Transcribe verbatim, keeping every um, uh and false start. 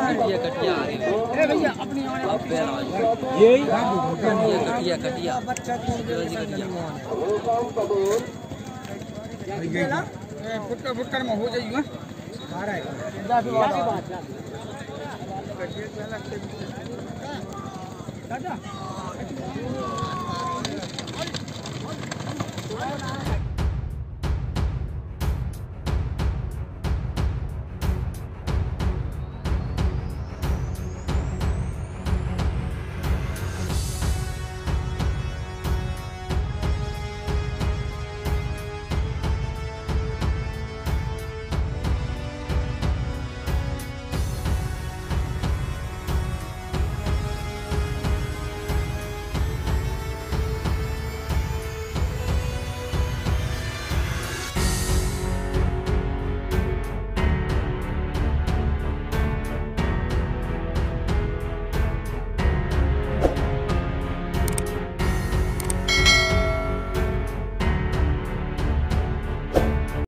कटिया कटिया ए भैया अपनी ये कटिया कटिया बच्चा कटिया फुटकर फुटकर में हो जाइए दादा